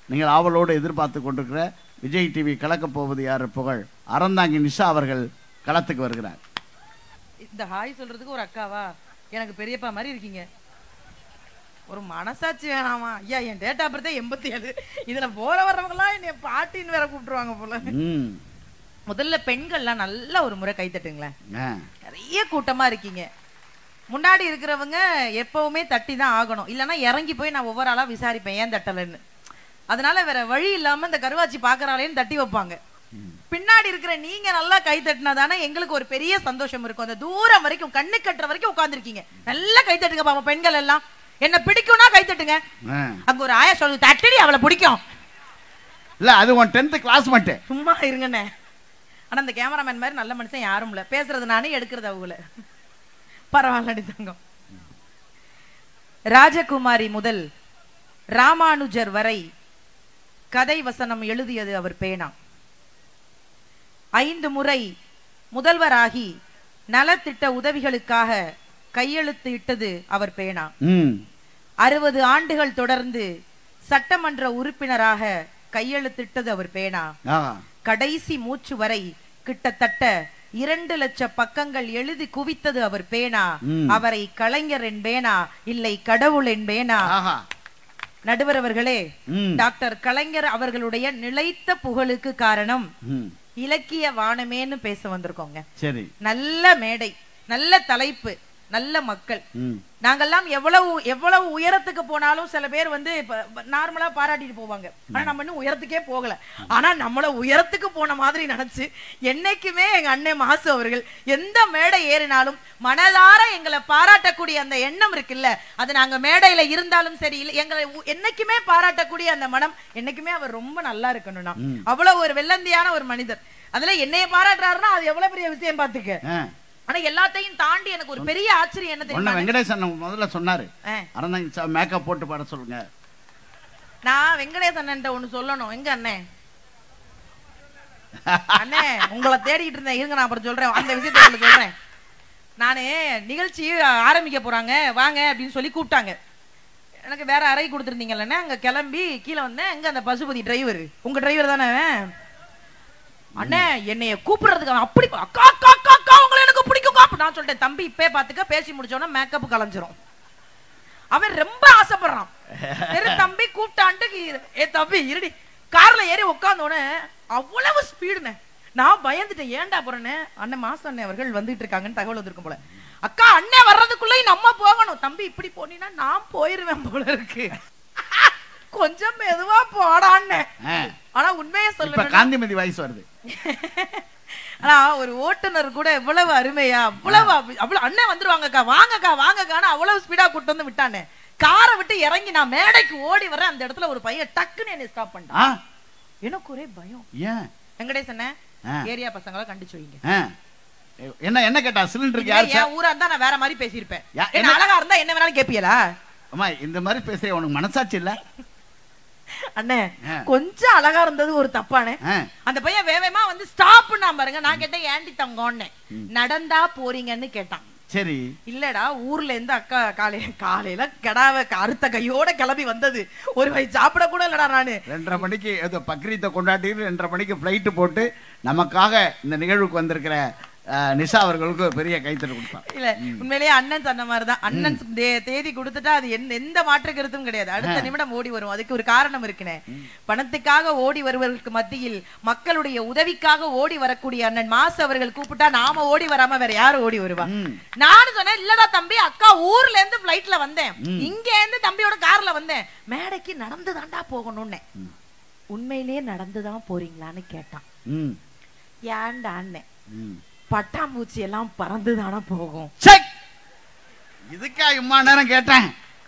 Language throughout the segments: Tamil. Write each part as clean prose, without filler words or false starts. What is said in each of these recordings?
நீங்கள் ஆவலோடு எதிர்பார்த்து கொண்டிருக்கிற விஜய் டிவி கலக்கப் போவது யார் புகழ் அறந்தாங்கி நிஷா அவர்கள் களத்துக்கு வருகிறார். இந்த ஹாய் சொல்றதுக்கு ஒரு அக்காவா? எனக்கு பெரியப்பா மாதிரி இருக்கீங்க. ஒரு மனசாட்சி வேணாமா? ஐயா, என் டேட் ஆஃப் பர்த் 87. இதுல போற வர்றவங்கலாம் என்னை பாட்டின்னு வேற கூப்பிட்டுருவாங்க போல. முதல்ல பெண்கள்லாம் நல்ல ஒரு முறை கைத்தட்டுங்களேன். நிறைய கூட்டமா இருக்கீங்க. முன்னாடி இருக்கிறவங்க எப்பவுமே தட்டி தான் ஆகணும், இல்லைன்னா இறங்கி போய் நான் ஒவ்வொரு ஆளா விசாரிப்பேன் ஏன் தட்டலன்னு. அதனால வேற வழி இல்லாம இந்த கருவாச்சி பாக்குறாளேன்னு தட்டி வைப்பாங்க. பின்னாடி இருக்கிற நீங்க நல்லா கை தட்டினா தானே எங்களுக்கு ஒரு பெரிய சந்தோஷம் இருக்கும். அந்த தூரம் வரைக்கும் கண்ணு கட்டுற வரைக்கும் உட்காந்துருக்கீங்க. நல்லா கை தட்டுங்க பாப்பா. பெண்கள் எல்லாம் என்ன பிடிக்கும்னா கை தட்டுங்க. அங்க ஒரு ஆயா சொல்லுது தட்டடி அவளை பிடிக்கும். இல்ல அது உன் 10th கிளாஸ்மேட். சும்மா இருங்கண்ணே. ஆனா அந்த கேமராமேன் மாதிரி நல்ல மனுஷன் யாரும் இல்ல. பேசுறது நானே, எடுக்கிறது அவங்கள. பரவாயில்ல தங்கம். ராஜகுமாரி முதல் ராமானுஜர் வரை கதை வசனம் எழுதியது அவர் பேனா. 5 முறை முதல்வராகி நலத்திட்ட உதவிகளுக்காக கையெழுத்து இட்டது அவர் பேனா. 60 ஆண்டுகள் தொடர்ந்து சட்டமன்ற உறுப்பினராக கையெழுத்திட்டது அவர் பேனா. கடைசி மூச்சு வரை கிட்டத்தட்ட 2 லட்சம் பக்கங்கள் எழுதி குவித்தது அவர் பேனா. அவரை கலைஞர் என்பேனா இல்லை கடவுள் என்பேனா? நடுவர் அவர்களே, டாக்டர் கலைஞர் அவர்களுடைய நிலைத்த புகழுக்கு காரணம் இலக்கிய வானமேன்னு பேச வந்திருக்கோங்க. சரி, நல்ல மேடை, நல்ல தலைப்பு, நல்ல மக்கள். நாங்கெல்லாம் எவ்வளவு உயரத்துக்கு போனாலும் சில பேர் வந்து நார்மலா பாராட்டிட்டு போவாங்க. ஆனா நம்ம இன்னும் உயரத்துக்கே போகல. ஆனா நம்மள உயரத்துக்கு போன மாதிரி நினைச்சு என்னைக்குமே எங்க அண்ணன் மாசு அவர்கள் எந்த மேடை ஏறினாலும் மனதார எங்களை பாராட்டக்கூடிய அந்த எண்ணம் இருக்குல்ல, அது நாங்க மேடையில இருந்தாலும் சரி இல்ல, எங்களை என்னைக்குமே பாராட்டக்கூடிய அந்த மனம் என்னைக்குமே அவர் ரொம்ப நல்லா இருக்கணும்னா அவ்வளவு ஒரு வெள்ளந்தியான ஒரு மனிதர். அதுல என்னைய பாராட்டுறாருன்னா அது எவ்வளவு பெரிய விஷயம் பாத்துக்க. ஆனா எல்லாத்தையும் தாண்டி எனக்கு ஒரு பெரிய ஆச்சரியம் என்ன தெரியுமா? வெங்கடேசன் முதல்ல சொன்னாரு அறந்தாங்கி மேக்கப் போட்டு பாட சொல்லுங்க. நான் வெங்கடேசன் ஒண்ணு சொல்லணும். எங்க அண்ணே அண்ணே உங்களை தேடிட்டு இருந்தேன், இருங்க நான் அப்புறம் சொல்றேன். அந்த விஷயத்தை சொல்றேன். நானு நிகழ்ச்சி ஆரம்பிக்க போறாங்க வாங்க அப்படின்னு சொல்லி கூப்பிட்டாங்க. எனக்கு வேற அறை கொடுத்துருந்தீங்கல்ல, அங்க கிளம்பி கீழே வந்தேன். எங்க அந்த பசுபதி டிரைவர், உங்க டிரைவர் தானே அண்ணே, என்னைய கூப்பிடுறதுக்கு அப்படி அக்கா அக்கா அக்கா உங்களை எனக்கு பிடிக்கும் காப்பு. நான் சொல்லிட்டேன் தம்பி இப்பே பாத்துக்க, பேசி முடிச்சோன்னா மேக்கப் கலைஞ்சிரும். அவன் ரொம்ப ஆசைப்படுறான். தம்பி கூப்பிட்டான்ட்டு ஏ தம்பி இருடி கார்ல ஏறி உட்காந்தோடனே அவ்வளவு ஸ்பீடுனே. நான் பயந்துட்டேன், ஏன்டா போறேன்னு. அண்ணன் மாசம் அண்ணன் அவர்கள் வந்துட்டு இருக்காங்கன்னு தகவல் வந்திருக்கும் போல. அக்கா அண்ணன் வர்றதுக்குள்ளே நம்ம போகணும். தம்பி இப்படி போனீங்கன்னா நான் போயிருவேன் போல இருக்கு, கொஞ்சம் மெதுவா போடான்னு. ஆனா உண்மையை சொல்ல காந்திமதி வயசு வருது. ஆனா ஒரு ஓட்டுநர் கூட எவ்வளவு அருமையா அவ்வளவு அண்ணன் வந்துருவாங்கக்கா வாங்கக்கா வாங்கக்கான்னு அவ்வளவு ஸ்பீடா கூட்டு வந்து விட்டானே. காரை விட்டு இறங்கி நான் மேடைக்கு ஓடி வரேன். அந்த இடத்துல ஒரு பையன் டக்குன்னு என்னை ஸ்டாப் பண்ணிட்டான். எனக்கு ஒரே பயம். ஏன் வெங்கடேசன் ஏரியா பசங்களை கண்டிச்சு வைங்க. என்ன என்ன கேட்டா சிலிண்டருக்கு யார் என் ஊரா இருந்தா நான் வேற மாதிரி பேசியிருப்பேன். என்ன அழகா இருந்தா என்ன வேணாலும் கேப்பியலா? அம்மா இந்த மாதிரி பேசுற உனக்கு மனசாட்சி இல்ல? அண்ணே கொஞ்சம் அழகா இருந்தது ஒரு தப்பானே. அந்த பையன் வேகமா வந்து ஸ்டாப்னா பாருங்க. நான் கேட்டேன் ஏண்டி தங்கோன்னு, நடந்தா போறீங்கன்னு கேட்டான். சரி இல்லடா ஊர்ல இருந்து அக்கா காலையில கடாவை அறுத்த கையோட கிளம்பி வந்தது, ஒரு வயசு சாப்பிட கூட இல்லடா. நானு 2:30 மணிக்கு பக்ரீத்தை கொண்டாடி 2:30 மணிக்கு பிளைட் போட்டு நமக்காக இந்த நிகழ்வுக்கு வந்திருக்கிற நிஷா அவர்களுக்கு பெரிய கைத்தறி கொடுத்தான். இல்ல உண்மையிலேயே அண்ணன் சொன்ன மாதிரிதான். அண்ணன் தேதி கொடுத்துட்டா அது எந்த மாற்று கருத்தும் கிடையாது, அடுத்த நிமிடம் ஓடி வரும். அதுக்கு ஒரு காரணம் இருக்குனே. பணத்துக்காக ஓடி வருவதற்கு மத்தியில் மக்களுடைய உதவிக்காக ஓடி வரக்கூடிய அண்ணன் மாசு அவர்கள் கூப்பிட்டா நாம ஓடி வராம வேற யாரும் ஓடி வருவா? நானும் சொன்னேன் இல்லடா தம்பி, அக்கா ஊர்ல இருந்து பிளைட்ல வந்தேன், இங்க இருந்து தம்பியோட கார்ல வந்தேன், மேடைக்கு நடந்து தாண்டா போகணும்னு. உண்மையிலேயே நடந்துதான் போறீங்களான்னு கேட்டான். ஏன்டா அண்ணன், பட்டாம்பூச்சி எல்லாம் பறந்து தானே போகும். இதுக்கா இம்மா நேரம் கேட்டேன்.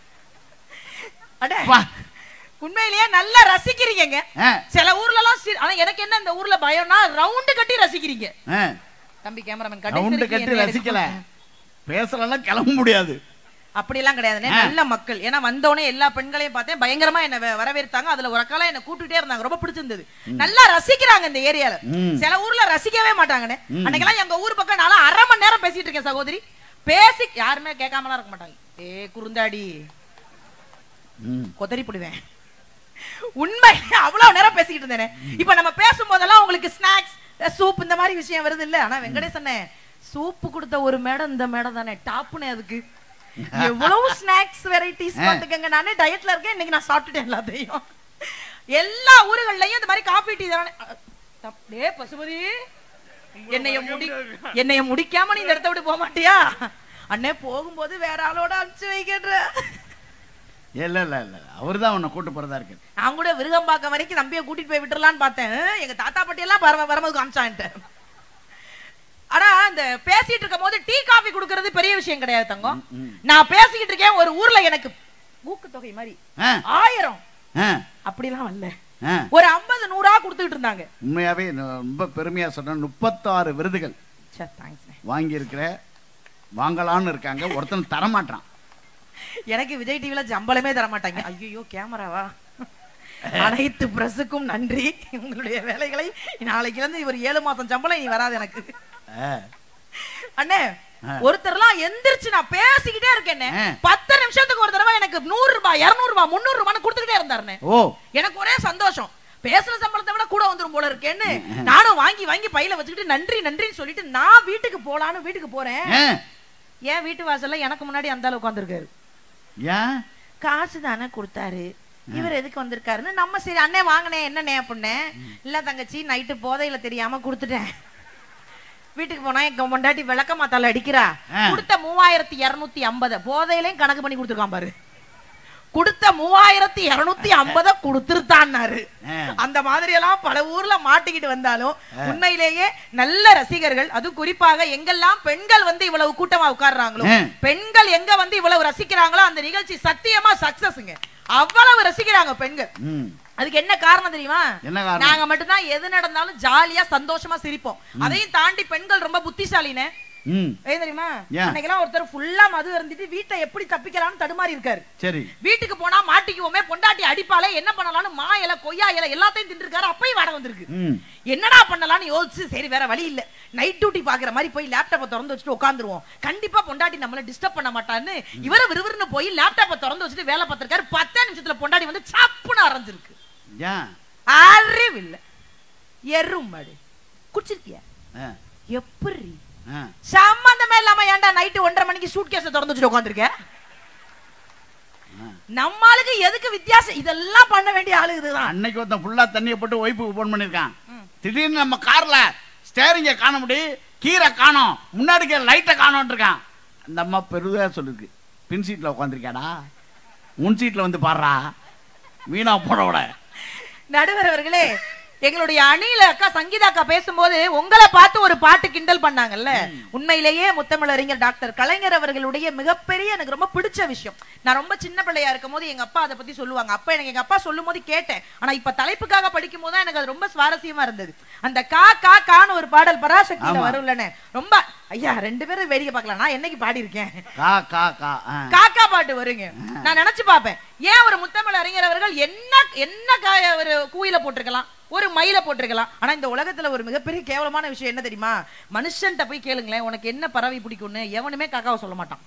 உண்மையிலேயே நல்லா ரசிக்கிறீங்க. சில ஊர்ல எல்லாம் ஆனா எனக்கு என்ன இந்த ஊர்ல பயம்னா ரவுண்டு கட்டி ரசிக்கிறீங்க. தம்பி கேமராமேன் கட்டி ரசிக்கல, பேசலாம் கிளம்ப முடியாது. அப்படி எல்லாம் கிடையாது. நல்ல மக்கள். ஏன்னா வந்தோடனே எல்லா பெண்களையும் பார்த்தேன், பயங்கரமா என்ன வரவேற்றாங்க. அதுல ஒரு அக்கால என்ன கூட்டுட்டே இருந்தாங்க, ரொம்ப பிடிச்சிருந்தது. நல்லா ரசிக்கிறாங்க இந்த ஏரியால. சில ஊர்ல ரசிக்கவே மாட்டாங்கன்னு. அன்னைக்கெல்லாம் எங்க ஊர் பக்கம் நான் 1/2 மணி நேரம் பேசிட்டு இருக்கேன் சகோதரி. பேசி யாருமே கேட்காமலாம் இருக்க மாட்டாங்க. ஏ குறுந்தாடி கொத்தரி போடுவேன். உண்மை அவ்வளவு நேரம் பேசிக்கிட்டு இருந்தேனே. இப்ப நம்ம பேசும்போதெல்லாம் உங்களுக்கு ஸ்நாக்ஸ் சூப் இந்த மாதிரி விஷயம் வருது இல்ல. ஆனா வெங்கடேசனே சூப்பு கொடுத்த ஒரு மேடம் இந்த மேடம் தானே டாப்னே. அதுக்கு எவ்வளவு ஸ்நாக்ஸ் வெரைட்டிஸ் பாத்துக்கங்க. நானே டயட்ல இருக்கேன், இன்னைக்கு நான் சாப்பிட்டுட்டேன் எல்லாத்தையும். எல்லா ஊர்கள்லயும் இந்த மாதிரி காஃபி டீ தானே. டே பசுபதி, என்னைய முடிக்காம நீ இந்த இடத்த விட்டு போக மாட்டியா? அண்ணே போகும்போது வேற ஆளோட அனுப்பிச்சு வைக்கின்ற. இல்ல இல்ல இல்ல, அவர்தான் உன்னை கூட்டு போறதா இருக்கு. நான் கூட விருகம்பாக்கம் வரைக்கும் தம்பியை கூட்டிட்டு போய் விட்டுறலான்னு பார்த்தேன். எங்க தாத்தா பாட்டி எல்லாம் வரும்போது காமிச்சான்ட்டு. ஆனா இந்த பேசிட்டு இருக்கும் போது டீ காஃபி குடுக்கறது பெரிய விஷயம் கிடையாது தங்கம். நான் பேசிக்கிட்டு இருக்கேன், ஒரு ஊர்ல எனக்கு ஊக்கத்தொகை மாதிரி 1000 அப்படிலாம் வரல, ஒரு 50 100 கொடுத்துட்டு இருந்தாங்க. உண்மையாவே ரொம்ப பெருமையா சொன்ன 36 விருதுகள் வாங்கி இருக்கிற, வாங்கலான்னு இருக்காங்க. ஒருத்தன் தரமாட்டான். எனக்கு விஜய் டிவில சம்பளமே தர மாட்டாங்க. ஐயோ கேமராவா? அனைத்து பிரஸுக்கும் நன்றி. உங்களுடைய வேலைகளை நாளைக்கு இருந்து இவர் 7 மாசம் சம்பளம் இனி வராது எனக்கு. அண்ணே ஒருத்தர்லாம் எந்திரிச்சு நான் பேசிக்கிட்டே இருக்கேன், 10 நிமிஷத்துக்கு ஒரு தடவை எனக்கு 100 ரூபாய் 200 ரூபாய் 300 ரூபாய் கொடுத்துக்கிட்டே இருந்தாருன்னு. எனக்கு ஒரே சந்தோஷம். பேசுற சம்பளத்தை விட கூட வந்துரும் போல இருக்கேன்னு நானும் வாங்கி வாங்கி பையில வச்சுக்கிட்டு நன்றி நன்றின்னு சொல்லிட்டு நான் வீட்டுக்கு போலான்னு வீட்டுக்கு போறேன். ஏன் வீட்டு வாசல்ல எனக்கு முன்னாடி அந்த அளவுக்கு உட்கார்ந்திருக்காரு. காசு தானே கொடுத்தாரு, இவர் எதுக்கு வந்திருக்காருன்னு நம்ம சரி அண்ணே வாங்கினே என்னண்ணே அப்படின்னே. இல்ல தங்கச்சி நைட்டு போதையில தெரியாம கொடுத்துட்டேன். வீட்டுக்கு போனா எங்க பொண்டாட்டி விளக்க மாத்தால அடிக்கிறா. கொடுத்த 3250 போதையிலையும் கணக்கு பண்ணி கொடுத்துருக்கான் பாரு. கொடுத்த 3250 கொடுத்துருத்தான்னாரு. அந்த மாதிரி எல்லாம் பல ஊர்ல மாட்டிக்கிட்டு வந்தாலும் உண்மையிலேயே நல்ல ரசிகர்கள். அது குறிப்பாக எங்கெல்லாம் பெண்கள் வந்து இவ்வளவு கூட்டமா உட்கார்றாங்களோ, பெண்கள் எங்க வந்து இவ்வளவு ரசிக்கிறாங்களோ அந்த நிகழ்ச்சி சத்தியமா சக்சஸ்ங்க. அவ்வளவு ரசிக்கிறாங்க பெண்கள். அதுக்கு என்ன காரணம் தெரியுமா? நாங்க மட்டும்தான் எது நடந்தாலும் ஜாலியா சந்தோஷமா சிரிப்போம். அதையும் தாண்டி பெண்கள் ரொம்ப புத்திசாலினே. தெரியுமா? அன்னைக்கெல்லாம் ஒருத்தர் ஃபுல்லா மது இருந்துட்டு வீட்டை எப்படி தப்பிக்கலாம்னு தடுமாறி இருக்காரு. சரி, வீட்டுக்கு போனா மாட்டிக்குவோமே, பொண்டாட்டி அடிப்பாலே, என்ன பண்ணலாம்னு மா இலை கொய்யா இலை எல்லாத்தையும் தின்றுருக்காரு. அப்பயும் வாடகை வந்திருக்கு. என்னடா பண்ணலாம்னு யோசிச்சு சரி வேற வழி இல்ல, நைட் டியூட்டி பாக்குற மாதிரி போய் லேப்டாப்பை திறந்து வச்சுட்டு உட்காந்துருவோம், கண்டிப்பா பொண்டாட்டி நம்மள டிஸ்டர்ப் பண்ண மாட்டான்னு இவர விறுவிறுன்னு போய் லேப்டாப்பை திறந்து வச்சுட்டு வேலை பார்த்திருக்காரு. 10 நிமிஷத்துல பொண்டாட்டி வந்து சப்புன்னு அரைஞ்சிருக்கு. அறிவில்ல எருமாடு குடிச்சிருக்கியா? எப்படி சம்பந்தமே இல்லாம ஏன்டா நைட்டு 1:30 மணிக்கு சூட் கேஸ திறந்து வச்சுட்டு உட்காந்துருக்க? நம்மளுக்கு எதுக்கு வித்தியாசம்? இதெல்லாம் பண்ண வேண்டிய ஆளு இதுதான். அன்னைக்கு ஒருத்தன் ஃபுல்லா தண்ணியை போட்டு ஒய்ஃபுக்கு போன் பண்ணிருக்கான். திடீர்னு நம்ம கார்ல ஸ்டேரிங்க காண முடியும், கீரை காணோம், முன்னாடி லைட்டை காணோன்னு இருக்கான். அந்த அம்மா பெருதா சொல்லிருக்கு, பின் சீட்ல உட்காந்துருக்காடா, முன் சீட்ல வந்து பாடுறா வீணா போனோட. நடுவர் அவர்களே, எங்களுடைய அணில அக்கா சங்கீதா அக்கா பேசும்போது உங்களை பார்த்து ஒரு பாட்டு கிண்டல் பண்ணாங்கல்ல, உண்மையிலேயே முத்தமிழறிஞர் டாக்டர் கலைஞர் அவர்களுடைய மிகப்பெரிய எனக்கு ரொம்ப பிடிச்ச விஷயம். நான் ரொம்ப சின்ன பிள்ளையா இருக்கும் போது எங்க அப்பா அதை பத்தி சொல்லுவாங்க. அப்ப எனக்கு எங்க அப்பா சொல்லும் போது கேட்டேன். ஆனா இப்ப தலைப்புக்காக படிக்கும் போது எனக்கு அது ரொம்ப சுவாரஸ்யமா இருந்தது. அந்த கா கா கான்னு ஒரு பாடல் பராசக்தியில வரும்லன்னு ரொம்ப ஐயா 2 பேரும் வேடிக்கை பார்க்கலாம். நான் என்னைக்கு பாடி இருக்கேன் காக்கா பாட்டு வருங்க. நான் நினைச்சு பாப்பேன், ஏன் ஒரு முத்தமிழ் அறிஞர் அவர்கள் என்ன ஒரு கூயில போட்டிருக்கலாம், ஒரு மயில போட்டிருக்கலாம். ஆனா இந்த உலகத்துல ஒரு மிகப்பெரிய கேவலமான விஷயம் என்ன தெரியுமா? மனுஷன்ட்ட போய் கேளுங்களேன், உனக்கு என்ன பறவை பிடிக்கும்னு, எவனுமே காக்காவை சொல்ல மாட்டான்.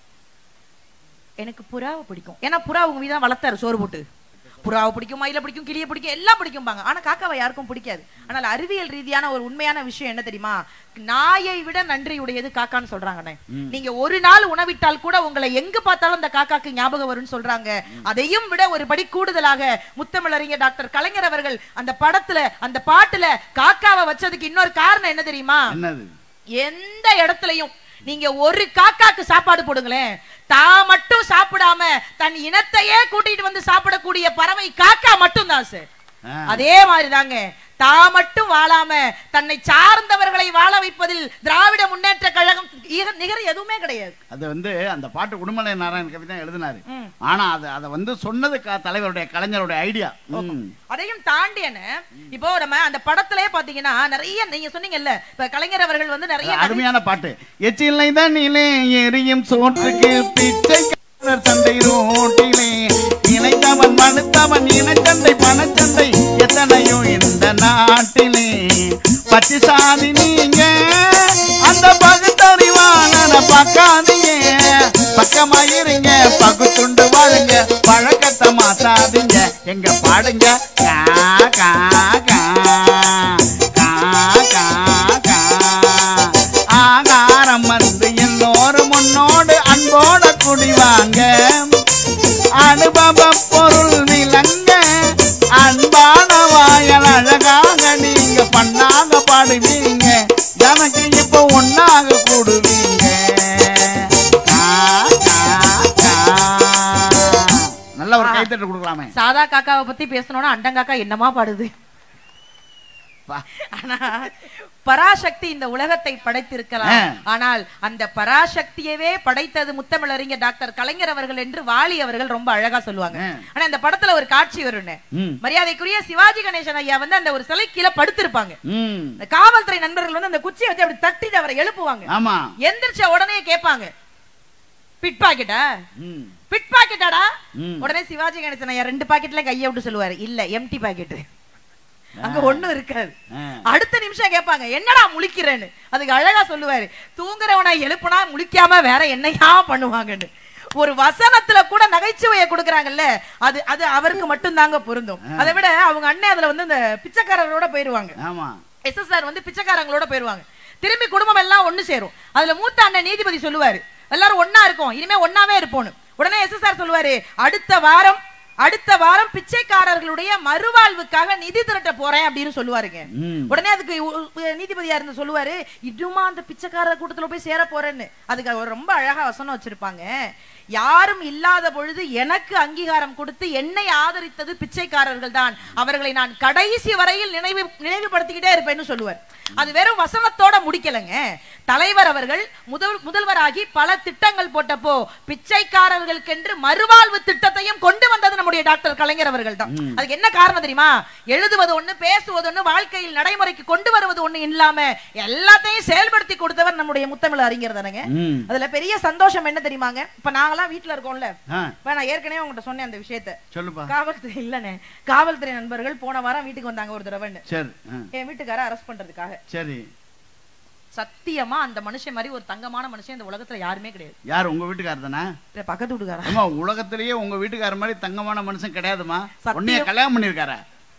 எனக்கு புறாவை பிடிக்கும். ஏன்னா புறா உங்க மீதான் வளர்த்தாரு சோறு போட்டு. புறாவை பிடிக்கும், மயில பிடிக்கும், கிளியை பிடிக்கும், எல்லாம் பிடிக்கும்பாங்க. ஆனா காக்காவை யாருக்கும் பிடிக்காது. ஆனால் அறிவியல் ரீதியான ஒரு உண்மையான விஷயம் என்ன தெரியுமா? நாயை விட நன்றி உடையது காக்கான்னு சொல்றாங்கண்ணே. நீங்க ஒரு நாள் உணவிட்டால் கூட உங்களை எங்க பார்த்தாலும் அந்த காக்காக்கு ஞாபகம் வரும்னு சொல்றாங்க. அதையும் விட ஒரு படி கூடுதலாக முத்தமிழறிஞர் டாக்டர் கலைஞர் அவர்கள் அந்த படத்துல அந்த பாட்டுல காக்காவை வச்சதுக்கு இன்னொரு காரணம் என்ன தெரியுமா? எந்த இடத்துலயும் நீங்க ஒரு காக்காக்கு சாப்பாடு போடுங்களேன், தான் மட்டும் சாப்பிடாம தன் இனத்தையே கூட்டிட்டு வந்து சாப்பிடக்கூடிய பறவை காக்கா மட்டும் தான் சார். அதே மாதிரிதாங்க, தான் மட்டும் வாழாம தன்னை சார்ந்தவர்களை வாழ வைப்பதில் திராவிட முன்னேற்ற கழகம் நிகர் எதுவுமே கிடையாது. அது வந்து அந்த பாட்டு உடுமலை நாராயண கவி தான் எழுதினாரு. ஆனா அதை வந்து சொன்னது தலைவருடைய கலைஞருடைய ஐடியா. அதையும் தாண்டி இப்போ நம்ம அந்த படத்திலே பாத்தீங்கன்னா நிறைய நீங்க சொன்னீங்கல்ல, இப்ப கலைஞர் அவர்கள் வந்து நிறைய அருமையான பாட்டு. எச்சிலை தண்ணிலே எரியும் சோற்றுக்கு பிச்சை சண்டை ரோட்டிலே இணைத்தவன் மனுத்தவன் இனச்சண்டை பணச்சண்டை எத்தனையோ இந்த நாட்டிலே. பச்சை சாதி நீங்க அந்த பகுத்தறிவான பக்காதீங்க, பக்கமாயிருங்க, பகுத்துண்டு வாழுங்க, பழக்கத்தை மாத்தாதீங்க, எங்க பாடுங்க பாடுவேன். சாதா காக்காவை பத்தி பேசணும்னா அண்டங்காக்கா என்னமா பாடுது. ஆனா பராசக்தி இந்த உலகத்தை படைத்திருக்கலாம், ஆனால் அந்த பராசக்தியவே படைத்தது முத்தமிழறிஞர் டாக்டர் கலைஞர் அவர்கள் என்று வாலி அவர்கள் ரொம்ப அழகா சொல்லுவாங்க. ஆனா இந்த படத்துல ஒரு காட்சி வரும், மரியாதைக்குரிய சிவாஜி கணேசன் ஐயா வந்து அந்த ஒரு சிலை கீழே படுத்திருப்பாங்க. காவல்துறை நண்பர்கள் வந்து அந்த குச்சியை வச்சு அப்படி தட்டிட்டு அவரை எழுப்புவாங்க. எந்திரிச்ச உடனே கேட்பாங்க, பிட் பாக்கெட்டா, பிட் பாக்கெட்டாடா? உடனே சிவாஜி கணேசன் ஐயா 2 பாக்கெட்ல கையை விட்டு சொல்லுவாரு, இல்ல எம்டி பாக்கெட், அங்க ஒண்ணும் இருக்காது. அடுத்த நிமிஷம் கேட்பாங்க, என்னடா முழிக்கிறேன்னு. அதுக்கு அழகா சொல்லுவாரு, தூங்குறவனை எழுப்புனா முழிக்காம வேற என்னையா பண்ணுவாங்கன்னு. ஒரு வசனத்துல கூட நகைச்சுவையை கொடுக்கறாங்கல்ல, அது அது அவருக்கு மட்டும் தாங்க பொருந்தும். அதை விட அவங்க அண்ணன் அதுல வந்து இந்த பிச்சைக்காரர்களோட போயிருவாங்க. எஸ்எஸ்ஆர் வந்து பிச்சைக்காரங்களோட போயிருவாங்க. திரும்பி குடும்பம் எல்லாம் ஒண்ணு சேரும். அதுல மூத்த அண்ணன் நீதிபதி சொல்லுவாரு, எல்லாரும் ஒன்னா இருக்கும், இனிமே ஒன்னாவே இருப்போம். உடனே எஸ்எஸ்ஆர் சொல்லுவாரு, அடுத்த வாரம் பிச்சைக்காரர்களுடைய மறுவாழ்வுக்காக நிதி திரட்ட போறேன் அப்படின்னு சொல்லுவாருங்க. உடனே அதுக்கு நீதிபதியா இருந்து சொல்லுவாரு, இதுமா அந்த பிச்சைக்காரர் கூட்டத்துல போய் சேர போறேன்னு. அதுக்கு ரொம்ப அழகா வசனம் வச்சிருப்பாங்க, யாரும் இல்லாத பொழுது எனக்கு அங்கீகாரம் கொடுத்து என்னை ஆதரித்தது பிச்சைக்காரர்கள் தான், அவர்களை நான் கடைசி வரையில் நினைவுபடுத்திக்கிட்டே இருப்பேன்னு சொல்லுவார். அது வெறும் வசனத்தோட முடிக்கலங்க. தலைவர் அவர்கள் முதல்வராகி பல திட்டங்கள் போட்டப்போ பிச்சைக்காரர்களுக்கென்று மறுவாழ்வு திட்டத்தையும் கொண்டு வந்தது நம்முடைய டாக்டர் கலைஞர் அவர்கள் தான். அதுக்கு என்ன காரணம் தெரியுமா? எழுதுவது ஒண்ணு, பேசுவது ஒண்ணு, வாழ்க்கையில் நடைமுறைக்கு கொண்டு வருவது ஒண்ணு இல்லாம எல்லாத்தையும் செயல்படுத்தி கொடுத்தவர் நம்முடைய முத்தமிழ் அறிஞர் தானங்க. அதுல பெரிய சந்தோஷம் என்ன தெரியுமாங்க? இப்ப நாங்கெல்லாம் வீட்டுல இருக்கோம்ல, நான் ஏற்கனவே உங்ககிட்ட சொன்னேன் அந்த விஷயத்த. காவல்துறை இல்லனே, காவல்துறை நண்பர்கள் போன வாரம் வீட்டுக்கு வந்தாங்க ஒரு தடவை. என் வீட்டுக்கார அரெஸ்ட் பண்றதுக்காக. சரி, சத்தியமா அந்த மனுஷன் மாதிரி ஒரு தங்கமான மனுஷன் இந்த உலகத்துல யாருமே கிடையாது. யார்? உங்க வீட்டுக்காரர் தானே? பக்கத்து வீட்டுக்காரர். ஆமா, உலகத்திலேயே உங்க வீட்டுக்காரர் மாதிரி தங்கமான மனுஷன் கிடையாதுமா. உன்னைய கல்யாணம் பண்ணிருக்காரா?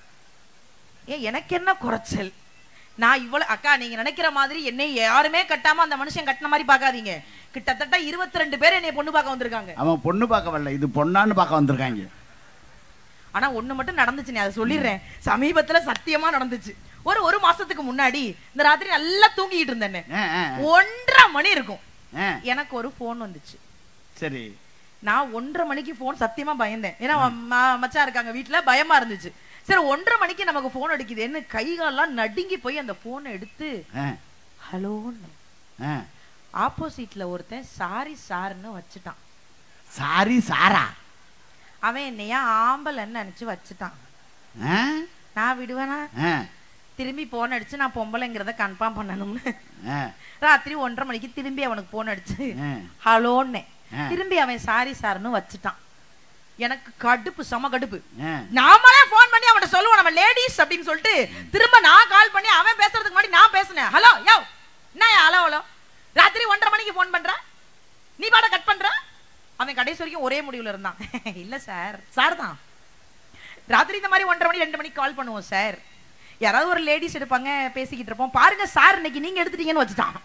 எனக்கு என்ன குறைச்சல்? நான் இவ்வளவு அக்கா, நீங்க நினைக்கிற மாதிரி என்னை யாருமே கட்டாம அந்த மனுஷன் கட்டின மாதிரி பாக்காதீங்க. கிட்டத்தட்ட 22 பேர் என்னை பொண்ணு பார்க்க வந்திருக்காங்க. அவன் பொண்ணு பார்க்க வரல, இது பொண்ணான்னு பார்க்க வந்திருக்காங்க. ஆனா ஒண்ணு மட்டும் நடந்துச்சு, அதை சொல்லிடுறேன். சமீபத்துல சத்தியமா நடந்துச்சு. ஒரு மாசத்துக்கு முன்னாடி இந்த ராத்திரி நல்லா தூங்கிட்டு இருந்தேன். 1:30 மணி இருக்கும், எனக்கு ஒரு போன் வந்துச்சு. சரி, நான் 1:30 மணிக்கு போன் சத்தியமா பயந்தேன். ஏன்னா மச்சான் இருக்காங்க வீட்டுல, பயமா இருந்துச்சு. சரி, 1:30 மணிக்கு நமக்கு போன் அடிக்குது, என்ன கைகாலெல்லாம் நடுங்கி போய் அந்த போனை எடுத்து ஹலோன்னு, ஆப்போசிட்ல ஒருத்தன் சாரி சார்னு வச்சுட்டான். சாரி சாரா? அவன் என்னையா ஆம்பளைன்னு நினைச்சு வச்சுட்டான். நான் விடுவேனா? திரும்பி போன் அடிச்சு நான் பொம்பளைங்கிறத கன்ஃபார்ம் பண்ணணும்னு ராத்திரி 1:30 மணிக்கு திரும்பி அவனுக்கு போன் அடிச்சு ஹலோன்னு, திரும்பி அவன் சாரி சார்னு வச்சுட்டான். எனக்கு கடுப்பு, சம கடுப்பு. நாமளே போன் பண்ணி அவன் சொல்லுவோம் நம்ம லேடிஸ் அப்படின்னு சொல்லிட்டு, திரும்ப நான் கால் பண்ணி அவன் பேசுறதுக்கு முன்னாடி நான் பேசினேன். ஹலோ யோ, என்ன ஹலோ ஹலோ, ராத்திரி 1:30 மணிக்கு போன் பண்ற, நீ பாட கட் பண்ற. அவன் கடைசி வரைக்கும் ஒரே முடிவுல இருந்தான். இல்ல சார், சார் தான் ராத்திரி இந்த மாதிரி 1:30 மணி 2 மணிக்கு கால் பண்ணுவோம் சார், யாராவது ஒரு லேடிஸ் எடுப்பாங்க, பேசிக்கிட்டு இருப்போம், பாருங்க சார் இன்னைக்கு நீங்க எடுத்துட்டீங்கன்னு வச்சுட்டான்.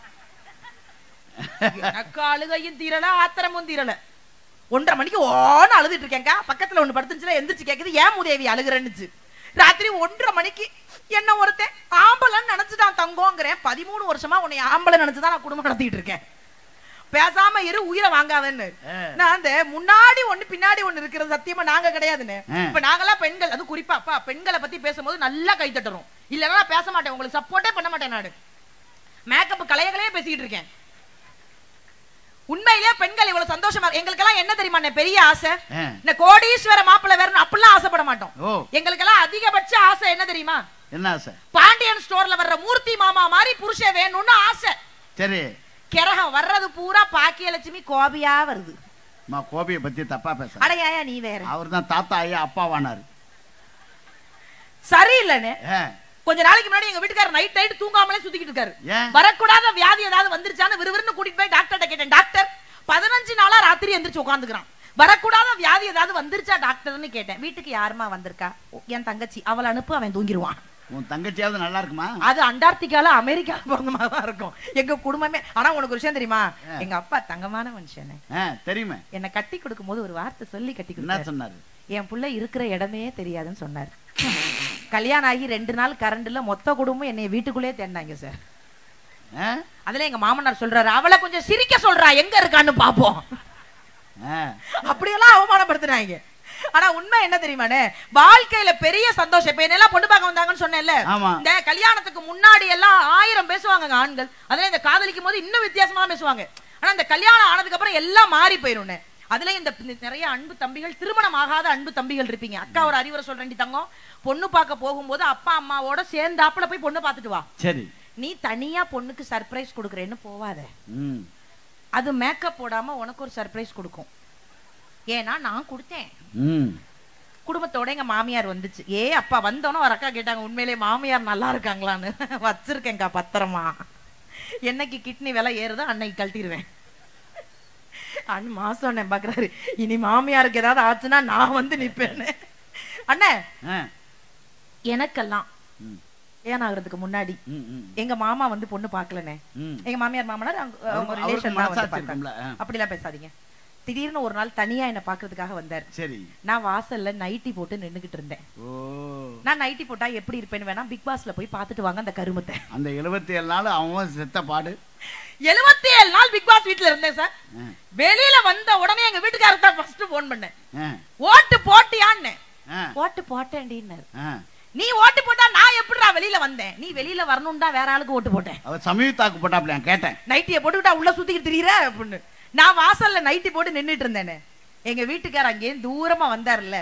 எனக்கு அழுகையும் தீரல, ஆத்திரமும் தீரல. 1:30 மணிக்கு ஓன்னு அழுதுட்டு இருக்கேங்க. பக்கத்துல ஒண்ணு படுத்துச்சுல, எந்திரிச்சு கேக்குது, ஏன் மூதேவி அழுகுறேன்னு. ராத்திரி 1:30 மணிக்கு என்ன ஒருத்தன் ஆம்பளைன்னு நினைச்சுட்டான். தங்கோங்கிறேன், 13 வருஷமா உன்னை ஆம்பளை நினைச்சுதான் நான் குடும்பம் நடத்திட்டு இருக்கேன். பேசாம இரு, உயிரை வாங்காதன்னு. நான் அந்த முன்னாடி ஒண்ணு பின்னாடி ஒண்ணு இருக்கிறது சத்தியமா நாங்க கிடையாதுன்னு. இப்ப நாங்கெல்லாம் பெண்கள், அது குறிப்பா அப்பா பெண்களை பத்தி பேசும்போது நல்லா கை தட்டுறோம். இல்லன்னா பேச மாட்டேன், உங்களுக்கு சப்போர்ட்டே பண்ண மாட்டேன். நாடு மேக்கப் கலையகளையே பேசிக்கிட்டு இருக்கேன். உண்மையிலேயே பெண்கள் இவ்வளவு சந்தோஷமா, எங்களுக்கு எல்லாம் என்ன தெரியுமா பெரிய ஆசை, இந்த கோடீஸ்வர மாப்பிள்ளை வேற அப்படிலாம் ஆசைப்பட மாட்டோம். எங்களுக்கு எல்லாம் அதிகபட்ச ஆசை என்ன தெரியுமா? என்ன ஆசை? பாண்டியன் ஸ்டோர்ல வர்ற மூர்த்தி மாமா மாதிரி புருஷன் வேணும்னு ஆசை. சரி, கிரகம் வர்றது பூரா பாக்கியலட்சுமி கோபியா வருது. கோபியை பத்தி தப்பா பேச. அடையா நீ வேற, அவர் தான் தாத்தா ஐயா அப்பாவானாரு. சரியில்லைன்னு கொஞ்ச நாளைக்கு முன்னாடி எங்க வீட்டுக்காரர் நைட் தூங்காமலே சுத்திக்கிட்டு இருக்காரு. வரக்கூடாத வியாதி ஏதாவது வந்துருச்சான்னு விறுவிறுன்னு கூட்டிட்டு போய் டாக்டர்கிட்ட கேட்டேன். டாக்டர் 15 நாளா ராத்திரி எந்திரிச்சு உட்காந்துக்கிறான். வரக்கூடாத வியாதி ஏதாவது வந்துருச்சா டாக்டர்னு கேட்டேன். வீட்டுக்கு யாருமா வந்திருக்கா? என் தங்கச்சி, அவளை அனுப்பு, அவன் தூங்கிடுவான். உன் தங்கச்சியாவது நல்லா இருக்குமா? அது அண்டார்டிகால அமெரிக்கால பிறந்த மாதிரி தான் இருக்கும் எங்க குடும்பமே. ஆனா உனக்கு ஒரு விஷயம் தெரியுமா? எங்க அப்பா தங்கமான மனுஷன் தெரியுமா? என்ன கட்டி கொடுக்கும் போது ஒரு வார்த்தை சொல்லி கட்டி கொடுத்தாரு. சொன்னாரு, என் புள்ள இருக்கிற இடமே தெரியாதுன்னு சொன்னாரு. கல்யாணம் ஆகி 2 நாள் கரண்ட்ல மொத்த குடும்பம் என்னை வீட்டுக்குள்ளே தேடினாங்க சார். அதுல எங்க மாமனார் சொல்றாரு, அவளை கொஞ்சம் சிரிக்க சொல்றா, எங்க இருக்கான்னு பாப்போம். அப்படியெல்லாம் அவமானப்படுத்தினாங்க. ஆனா உண்மை என்ன தெரியுமானே, வாழ்க்கையில பெரிய சந்தோஷம். இப்ப என்னெல்லாம் பொண்ணு பார்க்க வந்தாங்கன்னு சொன்னேன்ல, இந்த கல்யாணத்துக்கு முன்னாடி எல்லாம் 1000 பேசுவாங்க ஆண்கள். அதுல இந்த காதலிக்கும் போது இன்னும் வித்தியாசமா பேசுவாங்க. ஆனா இந்த கல்யாணம் ஆனதுக்கு அப்புறம் எல்லாம் மாறி போயிரும். அதுல இந்த நிறைய அன்பு தம்பிகள், திருமணம் ஆகாத அன்பு தம்பிகள் இருப்பீங்க. அக்கா ஒரு அறிவுரை சொல்றேன் தங்கம், பொண்ணு பார்க்க போகும்போது அப்பா அம்மாவோட சேர்ந்தாப்புல போய் பொண்ணு பார்த்துட்டு வா. சரி, நீ தனியா பொண்ணுக்கு சர்ப்ரைஸ் கொடுக்கறேன்னு போவாத. அது மேக்கப் போடாம உனக்கு ஒரு சர்ப்ரைஸ் கொடுக்கும். ஏன்னா நான் கொடுத்தேன். குடும்பத்தோட எங்க மாமியார் வந்துச்சு. அப்பா வந்தோன்னு ஒரு அக்கா கேட்டாங்க, உண்மையிலே மாமியார் நல்லா இருக்காங்களான்னு. வச்சிருக்கேன்க்கா பத்திரமா, என்னைக்கு கிட்னி விலை ஏறுதோ அன்னைக்கு கழட்டிடுவேன். மாசம் பாக்குறாரு, இனி மாமியாருக்கு ஏதாவது ஆச்சுன்னா நான் வந்து நிப்பேன்னு. அண்ணே, எனக்கெல்லாம் ஏன் ஆகுறதுக்கு முன்னாடி எங்க மாமா வந்து பொண்ணு பாக்கலனே. எங்க மாமியார் மாமனார் அவங்க ரிலேஷன் அப்படிலாம் பேசாதீங்க. திடீர்னு ஒரு நாள் தனியா என்ன பாக்குறதுக்காக வந்தார். சரி, நான் வாசல்ல நைட்டி போட்டு நின்னுகிட்டு இருந்தேன். நான் நைட்டி போட்டா எப்படி இருப்பேன்னு வேணா பிக் பாஸ்ல போய் பாத்துட்டு வாங்க அந்த கருமத்தை. அந்த 77 நாள் அவன் செத்த பாடு. 77 நாள் பிக் பாஸ் வீட்ல இருந்தேன் சார். வெளியில வந்த உடனே எங்க வீட்டுக்காரர் தான் ஃபர்ஸ்ட் போன் பண்ணேன். ஓட்டு போட்டியான்னு. ஓட்டு போட்டேன்டினார். நீ ஓட்டு போட்டா நான் எப்படிடா வெளியில வந்தேன்? நீ வெளியில வரணும் தான் வேற ஆளுக்கு ஓட்டு போட்டேன். அவ சமீபத்தாக்கு போட்டாப்ல கேட்டேன். நைட்டியை போட்டுக்கிட்டா உள்ள சுத்திக்கிட்டு திரியற அப்படின்னு. நான் வாசல்ல நைட்டி போட்டு நின்னுட்டு இருந்தேனே. எங்க வீட்டுக்காரர் அங்கே தூரமா வந்தாருல்ல,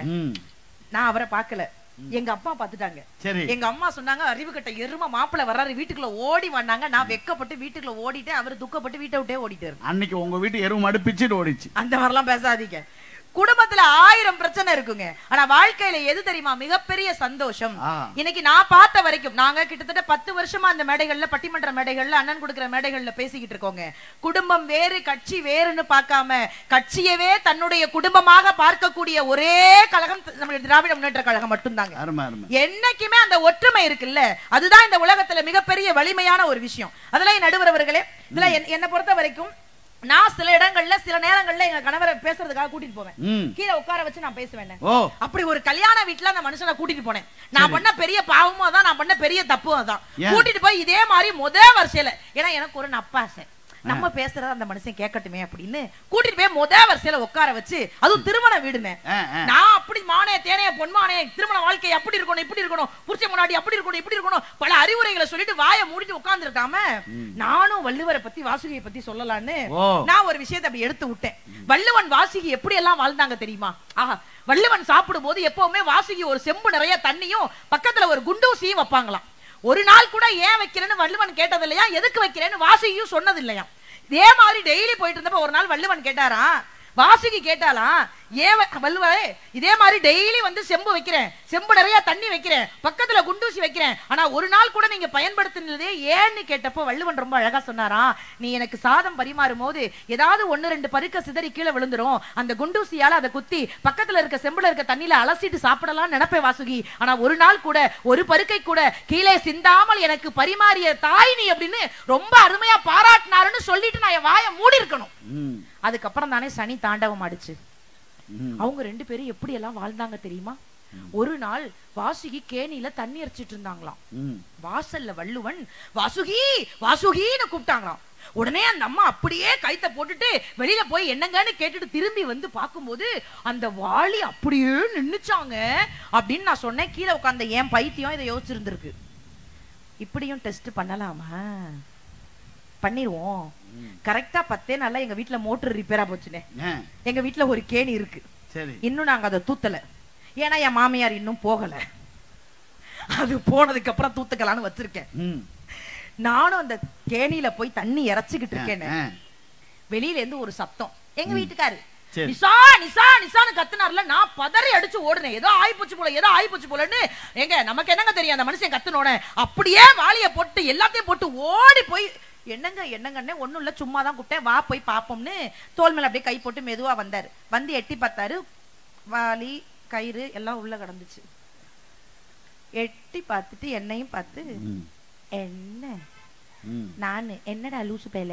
நான் அவரை பார்க்கல, எங்க அப்பா பாத்துட்டாங்க. எங்க அம்மா சொன்னாங்க, அறிவுகட்ட எரும மாப்பிள்ள வர்றாரு, வீட்டுக்குள்ள ஓடி வந்தாங்க. நான் வெக்கப்பட்டு வீட்டுக்குள்ள ஓடிட்டேன். அவரு துக்கப்பட்டு வீட்டை விட்டே ஓடிட்டாரு. அன்னைக்கு உங்க வீட்டு எரும மாடு பிச்சுட்டு ஓடிச்சு. அந்த மாதிரிலாம் பேசாதீங்க. குடும்பத்துல 1000 பிரச்சனை இருக்குங்க. ஆனா வாழ்க்கையில எது தெரியுமா மிகப்பெரிய சந்தோஷம்? இன்னைக்கு நான் பார்த்த வரைக்கும், நாங்க கிட்டத்தட்ட 10 வருஷமா அந்த மேடைகள்ல, பட்டிமன்ற மேடைகள்ல, அண்ணன் கொடுக்கிற மேடைகள்ல பேசிக்கிட்டு இருக்கோங்க. குடும்பம் வேறு கட்சி வேறுன்னு பார்க்காம கட்சியவே தன்னுடைய குடும்பமாக பார்க்கக்கூடிய ஒரே கழகம் நம்மளுடைய திராவிட முன்னேற்ற கழகம் மட்டும்தாங்க. என்னைக்குமே அந்த ஒற்றுமை இருக்குல்ல, அதுதான் இந்த உலகத்துல மிகப்பெரிய வலிமையான ஒரு விஷயம். அதெல்லாம் நடுவர் அவர்களே, இதுல என்ன பொறுத்த வரைக்கும் நான் சில இடங்கள்ல சில நேரங்கள்ல எங்க கணவரை பேசுறதுக்காக கூட்டிட்டு போவேன். கீழே உட்கார வச்சு நான் பேசுவேன். அப்படி ஒரு கல்யாண வீட்டுல அந்த மனுஷனை கூட்டிட்டு போனேன். நான் பண்ண பெரிய பாவமும் அதான், நான் பண்ண பெரிய தப்பும் அதான். கூட்டிட்டு போய் இதே மாதிரி முதல் வரிசையில, ஏன்னா எனக்கு ஒரு நப்பாசை, நம்ம பேசுறத அந்த மனுஷன் கேட்கட்டுமே அப்படின்னு கூட்டிட்டு போய் முதல் வரிசையில உட்கார வச்சு, அதுவும் திருமண வீடுன்னு, நான் அப்படி மானே தேனே பொன்மானே திருமண வாழ்க்கை அப்படி இருக்கணும் இப்படி இருக்கணும், புருஷன் முன்னாடி அப்படி இருக்கணும் இப்படி இருக்கணும், பல அறிவுரைகளை சொல்லிட்டு வாயை மூடிட்டு உட்கார்ந்து இருக்காம, நானும் வள்ளுவரை பத்தி வாசுகியை பத்தி சொல்லலான்னு நான் ஒரு விஷயத்தை அப்படி எடுத்து விட்டேன். வள்ளுவன் வாசுகி எப்படி எல்லாம் வாழ்ந்தாங்க தெரியுமா? வள்ளுவன் சாப்பிடும் போது எப்பவுமே வாசுகி ஒரு செம்பு நிறைய தண்ணியும் பக்கத்துல ஒரு குண்டூசியும் வைப்பாங்களாம். ஒரு நாள் கூட ஏன் வைக்கிறேன்னு வள்ளுவன் கேட்டது இல்லையா, எதுக்கு வைக்கிறேன்னு வாசுகியும் சொன்னது இல்லையா. இதே மாதிரி டெய்லி போயிட்டு இருந்தப்ப ஒரு நாள் வள்ளுவன் கேட்டாரா, வாசுகி கேட்டாலாம், ஏன் வள்ளுவரே இதே மாதிரி டெய்லி வந்து செம்பு வைக்கிறேன், செம்பு நிறைய தண்ணி வைக்கிறேன், பக்கத்துல குண்டூசி வைக்கிறேன், ஆனா ஒரு நாள் கூட நீங்க பயன்படுத்தினதே ஏன்னு கேட்டப்போ வள்ளுவன் ரொம்ப அழகா சொன்னாரா, நீ எனக்கு சாதம் பரிமாறும் போது ஏதாவது 1-2 பருக்க சிதறி கீழே விழுந்துரும், அந்த குண்டூசியால அதை குத்தி பக்கத்துல இருக்க செம்புல இருக்க தண்ணியில அலசிட்டு சாப்பிடலாம் நினைப்பேன் வாசுகி, ஆனா ஒரு நாள் கூட ஒரு பருக்கை கூட கீழே சிந்தாமல் எனக்கு பரிமாறிய தாய் நீ அப்படின்னு ரொம்ப அருமையா பாராட்டினாருன்னு சொல்லிட்டு நான் என் வாயை மூடி இருக்கணும். அதுக்கப்புறம் தானே சனி தாண்டவம் ஆடுச்சு. அவங்க 2 பேரும் எப்படி எல்லாம் வாழ்ந்தாங்க தெரியுமா? ஒரு நாள் வாசுகி கேணியில தண்ணி அரைச்சிட்டு இருந்தாங்களாம். வாசல்ல வள்ளுவன் வாசுகி வாசுகின்னு கூப்பிட்டாங்களாம். உடனே அந்த அம்மா அப்படியே கைத்த போட்டுட்டு வெளியில போய் என்னங்கன்னு கேட்டுட்டு திரும்பி வந்து பார்க்கும்போது அந்த வாளி அப்படியே நின்னுச்சாங்க அப்படின்னு நான் சொன்னேன். கீழே உட்கார்ந்த என் பைத்தியம் இதை யோசிச்சிருந்திருக்கு. இப்படியும் டெஸ்ட் பண்ணலாமா? பண்ணிடுவோம். கரெக்டா 10 நாள்ல எங்க வீட்டுல மோட்டர் ரிப்பேரா போச்சுனே. எங்க வீட்டுல ஒரு கேணி இருக்கு, இன்னும் நாங்க அதை தூத்தல, ஏன்னா என் மாமியார் இன்னும் போகல, அது போனதுக்கு அப்புறம் தூத்துக்கலான்னு வச்சிருக்கேன். நானும் அந்த கேணியில போய் தண்ணி இறைச்சிக்கிட்டு இருக்கேன். வெளியில இருந்து ஒரு சத்தம், எங்க வீட்டுக்காரு நிசா நிசா நிசான்னு கத்துனார்ல, நான் பதறி அடிச்சு ஓடுனேன். ஏதோ ஆயிப்போச்சு போல ஏதோ ஆயிப்போச்சு போலன்னு. எங்க நமக்கு என்னங்க தெரியும், அந்த மனுஷன் கத்துனோட அப்படியே வாளிய போட்டு எல்லாத்தையும் போட்டு ஓடி போய், என்னங்க என்னங்கன்னே ஒண்ணும் இல்ல சும்மா தான் கூப்பிட்டேன், வா போய் பாப்போம்னு தோல் மேல அப்படியே கை போட்டு மெதுவா வந்தாரு. வந்து எட்டி பார்த்தாரு, வாளி கயிறு எல்லாம் உள்ள கிடந்துச்சு. எட்டி பார்த்துட்டு என்னையும் பார்த்து, என்ன நானு என்னடா லூசு பேல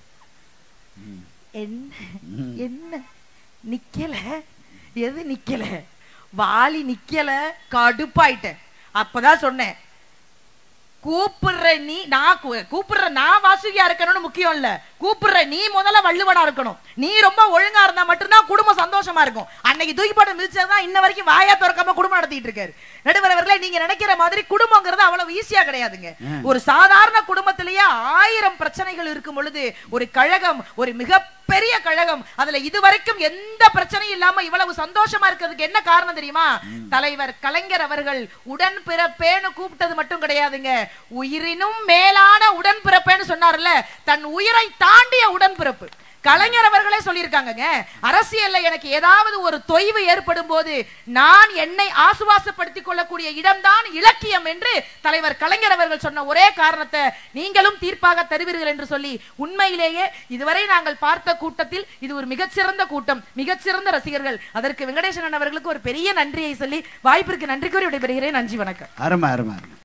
என்ன என்ன நிக்கல, எது நிக்கல, வாளி நிக்கல. கடுப்பாயிட்டேன். அப்பதான் சொன்னேன், கூப்பிடுற நீ, நான் கூப்பிடுற நான் வாசுகியா இருக்கணும்னு முக்கியம் இல்ல, கூப்பிடுற நீ முதல்ல வள்ளுவனா இருக்கணும். நீ ரொம்ப ஒழுங்கா இருந்தா மட்டும்தான் குடும்பம் சந்தோஷமா இருக்கும். அன்னைக்கு தூக்கி போட்டு மிதிச்சதான் இன்ன வரைக்கும் வாயா திறக்காம குடும்பம் நடத்திட்டு இருக்காரு. நடுவர் அவர்களே, நீங்க நினைக்கிற மாதிரி குடும்பங்கிறது அவ்வளவு ஈஸியா கிடையாதுங்க. ஒரு சாதாரண குடும்பத்திலேயே 1000 பிரச்சனைகள் இருக்கும் பொழுது ஒரு கழகம், ஒரு மிகப்பெரிய கழகம், அதுல இதுவரைக்கும் எந்த பிரச்சனையும் இல்லாம இவ்வளவு சந்தோஷமா இருக்கிறதுக்கு என்ன காரணம் தெரியுமா? தலைவர் கலைஞர் அவர்கள் உடன்பிறப்பேன்னு கூப்பிட்டது மட்டும் கிடையாதுங்க, உயிரினும் மேலான உடன்பிறப்பேன்னு சொன்னார்ல, தன் உயிரை தாண்டிய உடன்பிறப்பு. கலைஞர் அவர்களே சொல்லியிருக்காங்க, அரசியல்ல எனக்கு ஏதாவது ஒரு தொய்வு ஏற்படும் போது நான் என்னை ஆசுவாசப்படுத்திக் கொள்ளக்கூடிய இடம்தான் இலக்கியம் என்று தலைவர் கலைஞர் அவர்கள் சொன்ன ஒரே காரணத்தை நீங்களும் தீர்ப்பாக தருவீர்கள் என்று சொல்லி, உண்மையிலேயே இதுவரை நாங்கள் பார்த்த கூட்டத்தில் இது ஒரு மிகச்சிறந்த கூட்டம், மிகச்சிறந்த ரசிகர்கள். அதற்கு வெங்கடேசன் அவர்களுக்கு ஒரு பெரிய நன்றியை சொல்லி வாய்ப்பிற்கு நன்றி கூறி விடைபெறுகிறேன். நன்றி, வணக்கம். அருமை அருமை.